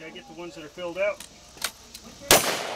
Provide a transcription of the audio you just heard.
Gotta get the ones that are filled out.